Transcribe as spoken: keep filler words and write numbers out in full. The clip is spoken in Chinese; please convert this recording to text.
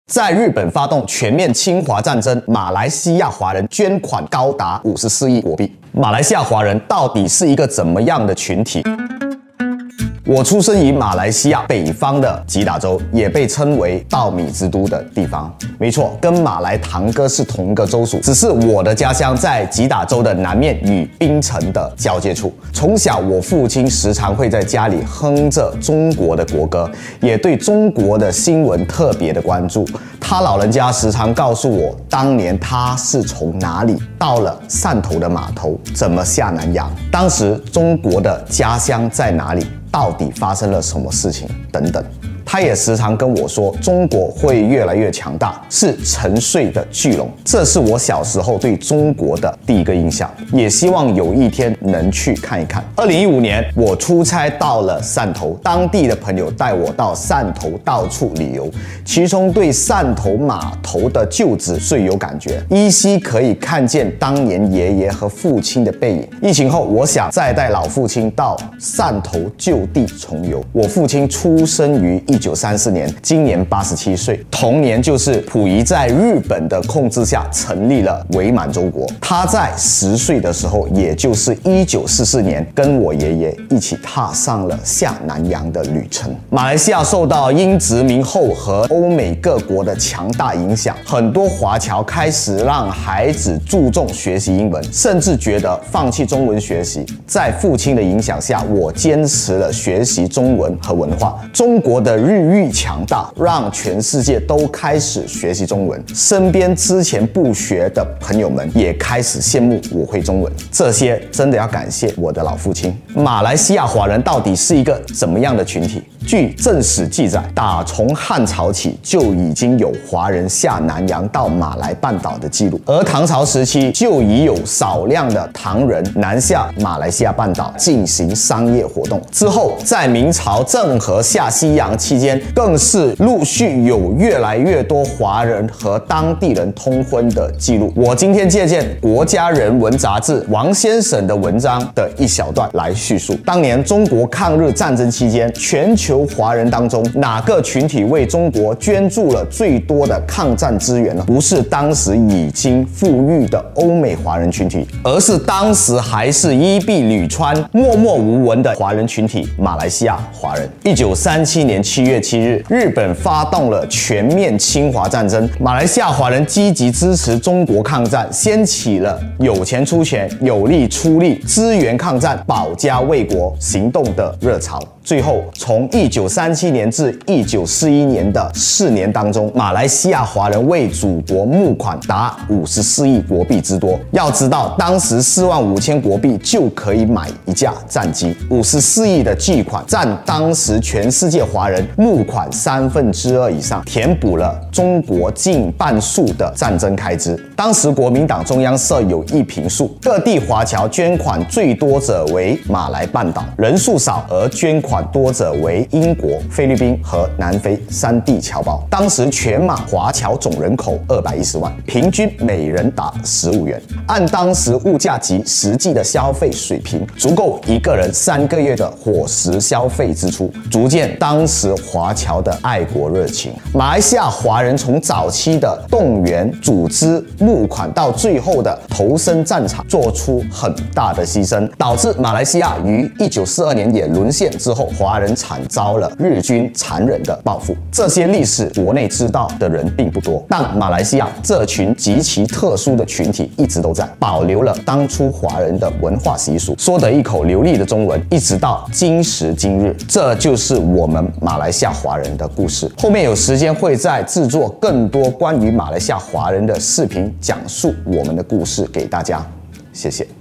在日本发动全面侵华战争，马来西亚华人捐款高达五十四亿国币。马来西亚华人到底是一个怎么样的群体？我出生于马来西亚北方的吉打州，也被称为稻米之都的地方。没错，跟马来堂哥是同一个州属，只是我的家乡在吉打州的南面与槟城的交界处。从小，我父亲时常会在家里哼着中国的国歌，也对中国的新闻特别的关注。他老人家时常告诉我，当年他是从哪里到了汕头的码头，怎么下南洋，当时中国的家乡在哪里，到底发生了什么事情等等。他也时常跟我说，中国会越来越强大，是沉睡的巨龙。这是我小时候对中国的第一个印象，也希望有一天能去看一看。二零一五年，我出差到了汕头，当地的朋友带我到汕头到处旅游，其中对汕头码头的旧址最有感觉，依稀可以看见当年爷爷和父亲的背影。疫情后，我想再带老父亲到汕头就地重游。我父亲出生于一九三四年，今年八十七岁。同年就是溥仪在日本的控制下成立了伪满洲国。他在十岁的时候，也就是一九四四年，跟我爷爷一起踏上了下南洋的旅程。马来西亚受到英殖民后和欧美各国的强大影响，很多华侨开始让孩子注重学习英文，甚至觉得放弃中文学习。在父亲的影响下，我坚持了学习中文和文化。中国的日益强大，让全世界都开始学习中文。身边之前不学的朋友们也开始羡慕我会中文。这些真的要感谢我的老父亲。马来西亚华人到底是一个怎么样的群体？据正史记载，打从汉朝起就已经有华人下南洋到马来半岛的记录，而唐朝时期就已有少量的唐人南下马来西亚半岛进行商业活动。之后，在明朝郑和下西洋期间，更是陆续有越来越多华人和当地人通婚的记录。我今天借鉴《国家人文》杂志王先生的文章的一小段来叙述。当年中国抗日战争期间，全球华人当中，哪个群体为中国捐助了最多的抗战资源呢？不是当时已经富裕的欧美华人群体，而是当时还是衣敝履穿、默默无闻的华人群体——马来西亚华人。一九三七年七月七日，日本发动了全面侵华战争，马来西亚华人积极支持中国抗战，掀起了有钱出钱、有力出力、支援抗战、保家卫国行动的热潮。最后，从一九三七年至一九四一年的四年当中，马来西亚华人为祖国募款达五十四亿国币之多。要知道，当时四万五千国币就可以买一架战机，五十四亿的巨款占当时全世界华人募款三分之二以上，填补了中国近半数的战争开支。当时国民党中央设有一评述，各地华侨捐款最多者为马来半岛，人数少而捐款多者为英国、菲律宾和南非三地侨胞。当时全马华侨总人口二百一十万，平均每人达十五元。按当时物价及实际的消费水平，足够一个人三个月的伙食消费支出，足见当时华侨的爱国热情。马来西亚华人从早期的动员、组织、募款，到最后的投身战场，做出很大的牺牲，导致马来西亚于一九四二年也沦陷之后，华人惨遭了日军残忍的报复。这些历史国内知道的人并不多，但马来西亚这群极其特殊的群体一直都在，保留了当初华人的文化习俗，说得一口流利的中文，一直到今时今日。这就是我们马来西亚华人的故事。后面有时间会再制作更多关于马来西亚华人的视频，讲述我们的故事给大家。谢谢。